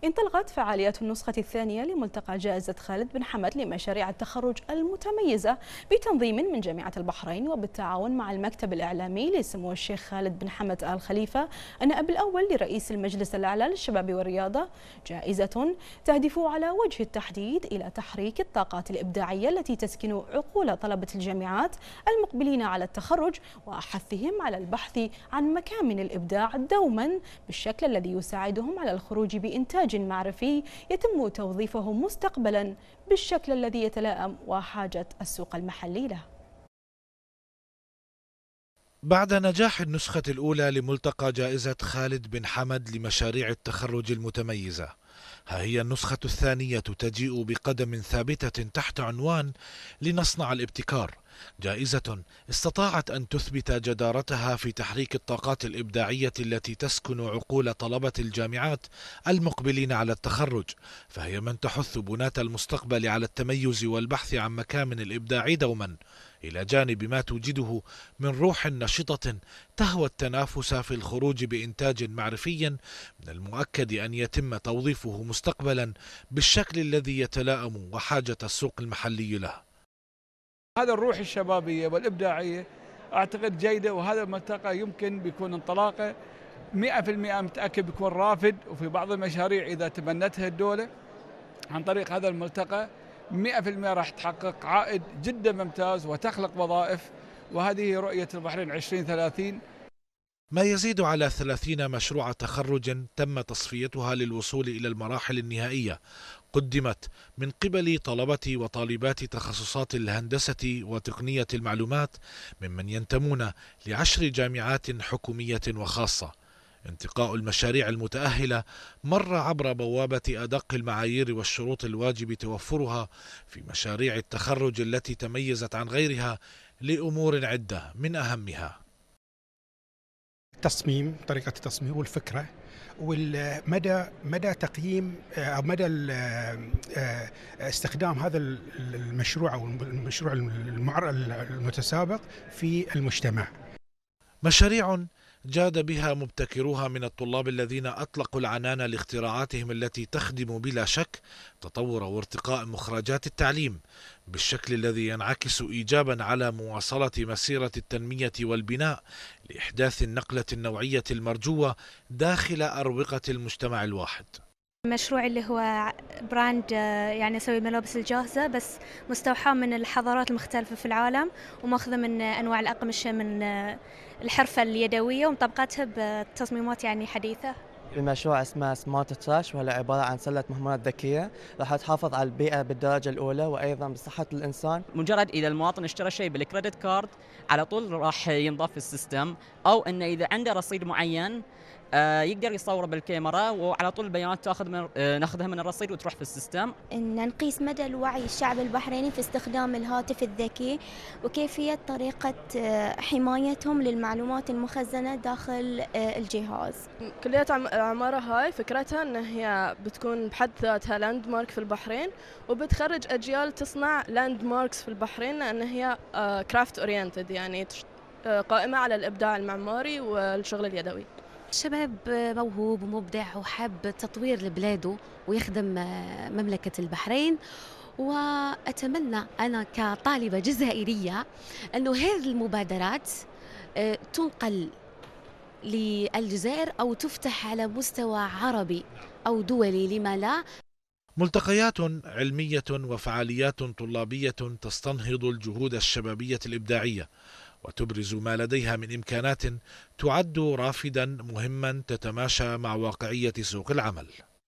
انطلقت فعاليات النسخة الثانية لملتقى جائزة خالد بن حمد لمشاريع التخرج المتميزة بتنظيم من جامعة البحرين وبالتعاون مع المكتب الإعلامي لسمو الشيخ خالد بن حمد آل خليفة النائب الأول لرئيس المجلس الأعلى للشباب والرياضة، جائزة تهدف على وجه التحديد إلى تحريك الطاقات الإبداعية التي تسكن عقول طلبة الجامعات المقبلين على التخرج وحثهم على البحث عن مكامن الإبداع دوما بالشكل الذي يساعدهم على الخروج بإنتاج معرفي يتم توظيفه مستقبلا بالشكل الذي يتلائم وحاجة السوق المحلي له. بعد نجاح النسخة الأولى لملتقى جائزة خالد بن حمد لمشاريع التخرج المتميزة، ها هي النسخة الثانية تجيء بقدم ثابتة تحت عنوان لنصنع الابتكار، جائزة استطاعت أن تثبت جدارتها في تحريك الطاقات الإبداعية التي تسكن عقول طلبة الجامعات المقبلين على التخرج، فهي من تحث بناة المستقبل على التميز والبحث عن مكامن الإبداع دوما، إلى جانب ما توجده من روح نشطة تهوى التنافس في الخروج بإنتاج معرفي من المؤكد أن يتم توظيفه مستقبلا بالشكل الذي يتلائم وحاجة السوق المحلي له. هذا الروح الشبابية والإبداعية أعتقد جيدة، وهذا الملتقى يمكن بيكون انطلاقه 100% متأكد بيكون رافد، وفي بعض المشاريع إذا تبنتها الدولة عن طريق هذا الملتقى 100% راح تحقق عائد جدا ممتاز وتخلق وظائف، وهذه رؤية البحرين 2030. ما يزيد على 30 مشروع تخرج تم تصفيتها للوصول إلى المراحل النهائية، قدمت من قبل طلبة وطالبات تخصصات الهندسة وتقنية المعلومات ممن ينتمون ل10 جامعات حكومية وخاصة. انتقاء المشاريع المتأهلة مر عبر بوابة أدق المعايير والشروط الواجب توفرها في مشاريع التخرج التي تميزت عن غيرها لأمور عدة، من أهمها التصميم، طريقة التصميم والفكرة، مدى تقييم أو مدى استخدام هذا المشروع أو المشروع المتسابق في المجتمع. مشاريع جاد بها مبتكروها من الطلاب الذين أطلقوا العنان لاختراعاتهم التي تخدم بلا شك تطور وارتقاء مخرجات التعليم بالشكل الذي ينعكس إيجابا على مواصلة مسيرة التنمية والبناء لإحداث النقلة النوعية المرجوة داخل أروقة المجتمع الواحد. مشروع اللي هو براند يعني يسوي الملابس الجاهزة بس مستوحاة من الحضارات المختلفة في العالم وماخذة من أنواع الأقمشة من الحرفة اليدوية ومطبقتها بتصميمات يعني حديثة. المشروع اسمه سمارت تراش، وهو عبارة عن سلة مهمات ذكية راح تحافظ على البيئة بالدرجة الأولى وأيضا بصحة الإنسان. مجرد إذا المواطن اشترى شيء بالكريدت كارد على طول راح ينضاف في السيستم، أو إنه إذا عنده رصيد معين يقدر يصوره بالكاميرا وعلى طول البيانات ناخذها من الرصيد وتروح في السيستم. إن نقيس مدى الوعي الشعب البحريني في استخدام الهاتف الذكي وكيفية طريقة حمايتهم للمعلومات المخزنة داخل الجهاز. كلية العمارة هاي فكرتها إن هي بتكون بحد ذاتها لاند مارك في البحرين، وبتخرج أجيال تصنع لاند ماركس في البحرين، لأن هي كرافت أورينتد، يعني قائمة على الإبداع المعماري والشغل اليدوي. شباب موهوب ومبدع وحاب تطوير لبلاده ويخدم مملكة البحرين، وأتمنى أنا كطالبة جزائرية أنه هذه المبادرات تنقل للجزائر أو تفتح على مستوى عربي أو دولي، لما لا. ملتقيات علمية وفعاليات طلابية تستنهض الجهود الشبابية الإبداعية وتبرز ما لديها من إمكانات تعد رافدا مهما تتماشى مع واقعية سوق العمل.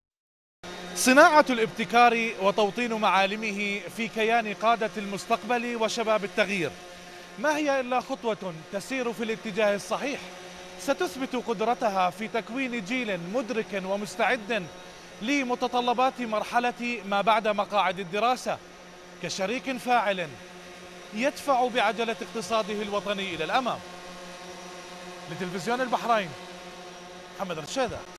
صناعة الابتكار وتوطين معالمه في كيان قادة المستقبل وشباب التغيير ما هي إلا خطوة تسير في الاتجاه الصحيح، ستثبت قدرتها في تكوين جيل مدرك ومستعد لمتطلبات مرحلة ما بعد مقاعد الدراسة كشريك فاعل يدفع بعجلة اقتصاده الوطني إلى الأمام. لتلفزيون البحرين، محمد رشيدة.